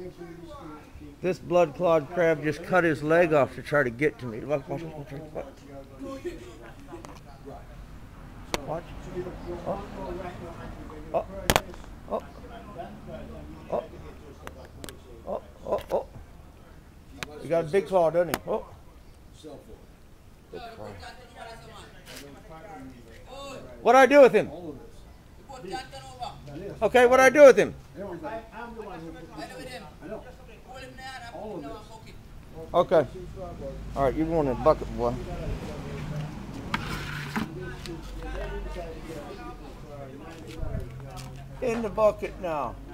This blood-clawed crab just cut his leg off to try to get to me. Watch, watch, watch, watch. Watch. Oh. Oh. Oh. Oh. Oh. Oh. Oh. He got a big claw, doesn't he? Oh. What do I do with him? Okay, what do I do with him? Okay. All right, you're going in the bucket, boy. In the bucket now.